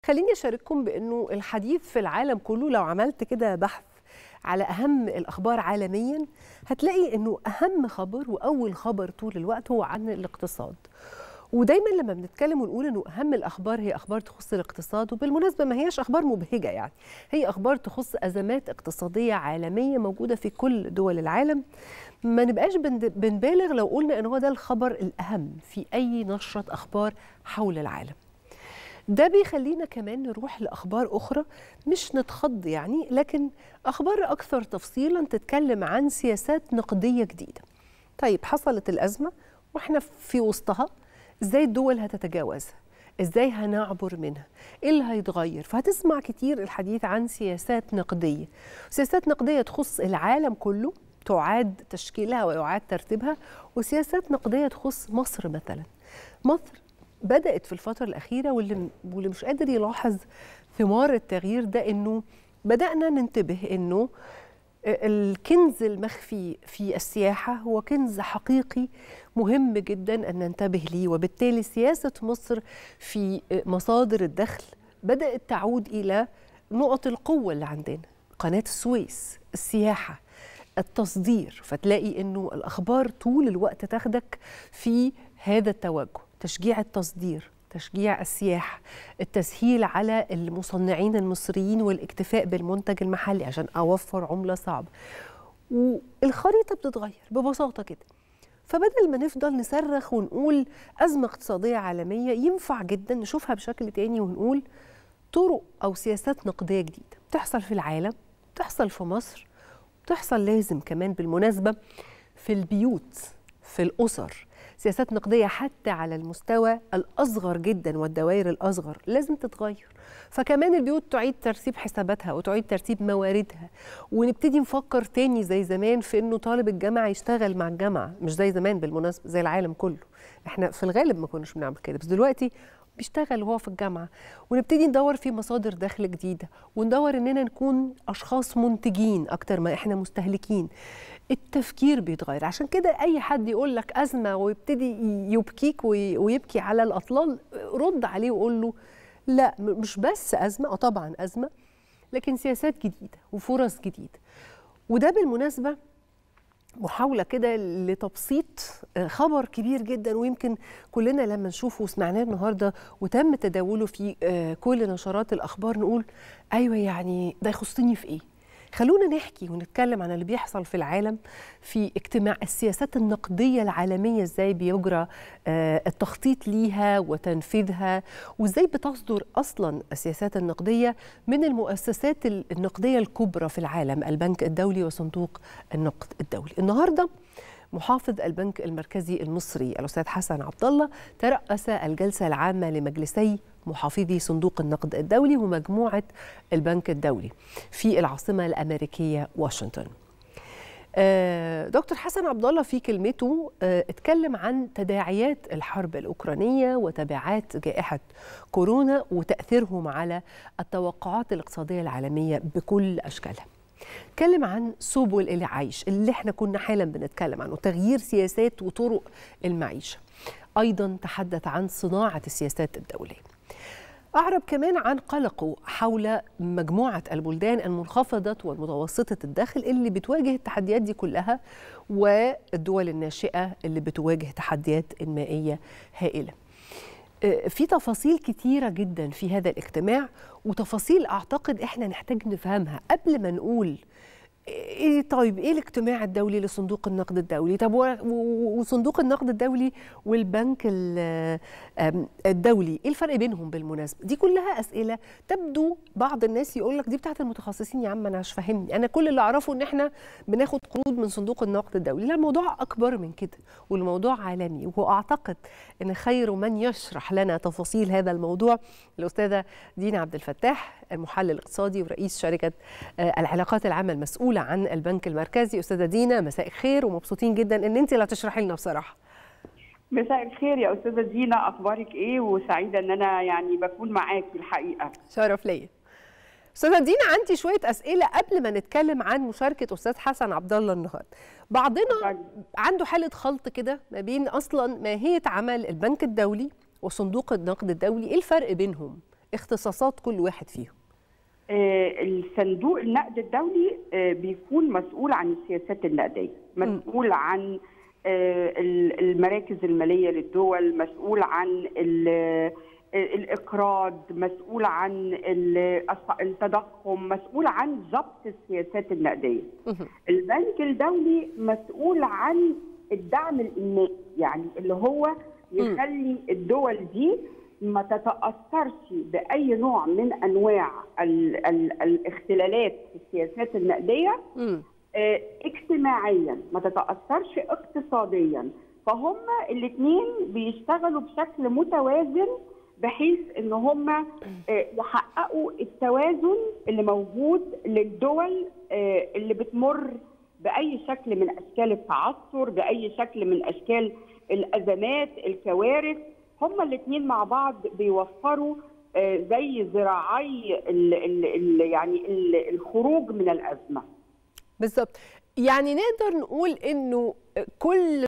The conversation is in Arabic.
خليني أشارككم بأنه الحديث في العالم كله، لو عملت كده بحث على أهم الأخبار عالميا هتلاقي أنه أهم خبر وأول خبر طول الوقت هو عن الاقتصاد. ودايما لما بنتكلم ونقول أنه أهم الأخبار هي أخبار تخص الاقتصاد، وبالمناسبة ما هياش أخبار مبهجة، يعني هي أخبار تخص أزمات اقتصادية عالمية موجودة في كل دول العالم. ما نبقاش بنبالغ لو قلنا أنه هو ده الخبر الأهم في أي نشرة أخبار حول العالم. ده بيخلينا كمان نروح لأخبار أخرى مش نتخض يعني، لكن أخبار أكثر تفصيلا تتكلم عن سياسات نقدية جديدة. طيب حصلت الأزمة وإحنا في وسطها، إزاي الدول هتتجاوزها؟ إزاي هنعبر منها؟ إيه اللي هيتغير؟ فهتسمع كتير الحديث عن سياسات نقدية. سياسات نقدية تخص العالم كله تعاد تشكيلها ويعاد ترتيبها، وسياسات نقدية تخص مصر مثلا. مصر بدأت في الفترة الأخيرة، واللي مش قادر يلاحظ ثمار التغيير ده إنه بدأنا ننتبه إنه الكنز المخفي في السياحة هو كنز حقيقي مهم جدا أن ننتبه ليه، وبالتالي سياسة مصر في مصادر الدخل بدأت تعود إلى نقط القوة اللي عندنا: قناة السويس، السياحة، التصدير. فتلاقي إنه الأخبار طول الوقت تاخدك في هذا التوجه: تشجيع التصدير، تشجيع السياحة، التسهيل على المصنعين المصريين والاكتفاء بالمنتج المحلي عشان أوفر عملة صعبة. والخريطة بتتغير ببساطة كده. فبدل ما نفضل نصرخ ونقول أزمة اقتصادية عالمية، ينفع جدا نشوفها بشكل تاني ونقول طرق أو سياسات نقدية جديدة بتحصل في العالم، بتحصل في مصر، بتحصل لازم كمان بالمناسبة في البيوت، في الأسر. سياسات نقدية حتى على المستوى الأصغر جدا والدوائر الأصغر لازم تتغير. فكمان البيوت تعيد ترتيب حساباتها وتعيد ترتيب مواردها، ونبتدي نفكر تاني زي زمان في إنه طالب الجامعة يشتغل مع الجامعة، مش زي زمان بالمناسبة زي العالم كله. احنا في الغالب ما كناش بنعمل كده، بس دلوقتي بيشتغل وهو في الجامعة. ونبتدي ندور في مصادر دخل جديدة، وندور إننا نكون أشخاص منتجين أكتر ما إحنا مستهلكين. التفكير بيتغير. عشان كده أي حد يقول لك أزمة ويبتدي يبكيك ويبكي على الأطلال، رد عليه وقول له لا، مش بس أزمة، طبعا أزمة، لكن سياسات جديدة وفرص جديدة. وده بالمناسبة محاولة كده لتبسيط خبر كبير جدا، ويمكن كلنا لما نشوفه وسمعناه النهاردة وتم تداوله في كل نشرات الأخبار نقول أيوة، يعني ده يخصني في إيه؟ خلونا نحكي ونتكلم عن اللي بيحصل في العالم في اجتماع السياسات النقدية العالمية، ازاي بيجرى التخطيط ليها وتنفيذها، وازاي بتصدر أصلا السياسات النقدية من المؤسسات النقدية الكبرى في العالم: البنك الدولي وصندوق النقد الدولي. النهاردة محافظ البنك المركزي المصري الأستاذ حسن عبد الله ترأس الجلسة العامة لمجلسي محافظي صندوق النقد الدولي ومجموعة البنك الدولي في العاصمة الأمريكية واشنطن. دكتور حسن عبد الله في كلمته اتكلم عن تداعيات الحرب الأوكرانية وتبعات جائحة كورونا وتأثيرهم على التوقعات الاقتصادية العالمية بكل أشكالها. اتكلم عن سبل العيش اللي احنا كنا حالا بنتكلم عنه، تغيير سياسات وطرق المعيشة. أيضا تحدث عن صناعة السياسات الدولية. أعرب كمان عن قلقه حول مجموعة البلدان المنخفضة والمتوسطة الدخل اللي بتواجه التحديات دي كلها، والدول الناشئة اللي بتواجه تحديات إنمائية هائلة. في تفاصيل كتيرة جدا في هذا الاجتماع، وتفاصيل أعتقد إحنا نحتاج نفهمها قبل ما نقول طيب إيه الاجتماع الدولي لصندوق النقد الدولي؟ طب وصندوق النقد الدولي والبنك الدولي إيه الفرق بينهم بالمناسبة؟ دي كلها أسئلة تبدو بعض الناس يقول لك دي بتاعت المتخصصين. يا عم أنا مش فاهمني، أنا كل اللي أعرفه إن إحنا بناخد قروض من صندوق النقد الدولي. لا، الموضوع أكبر من كده، والموضوع عالمي. وأعتقد أن خير من يشرح لنا تفاصيل هذا الموضوع الأستاذة دينا عبد الفتاح، المحلل الاقتصادي ورئيس شركة العلاقات العامة المسؤولة عن البنك المركزي. أستاذة دينا، مساء الخير، ومبسوطين جدا ان انت اللي هتشرحي لنا بصراحة. مساء الخير يا أستاذة دينا، أخبارك إيه؟ وسعيدة ان انا يعني بكون معاكي الحقيقة. شرف ليا. أستاذة دينا، عندي شوية أسئلة قبل ما نتكلم عن مشاركة أستاذ حسن عبد الله النهارده. بعضنا عنده حالة خلط كده ما بين أصلا ماهية عمل البنك الدولي وصندوق النقد الدولي، إيه الفرق بينهم؟ اختصاصات كل واحد فيهم؟ الصندوق النقد الدولي بيكون مسؤول عن السياسات النقدية، مسؤول عن المراكز المالية للدول، مسؤول عن الإقراض، مسؤول عن التضخم، مسؤول عن ضبط السياسات النقدية. البنك الدولي مسؤول عن الدعم الإنمائي، يعني اللي هو يخلي الدول دي ما تتأثرش بأي نوع من أنواع الاختلالات في السياسات النقدية اجتماعيا، ما تتأثرش اقتصاديا. فهم الاثنين بيشتغلوا بشكل متوازن بحيث ان هم يحققوا التوازن اللي موجود للدول اللي بتمر بأي شكل من أشكال التعثر، بأي شكل من أشكال الأزمات، الكوارث. هما الاثنين مع بعض بيوفروا زي ذراعي يعني الخروج من الأزمة. بالظبط. يعني نقدر نقول إنه كل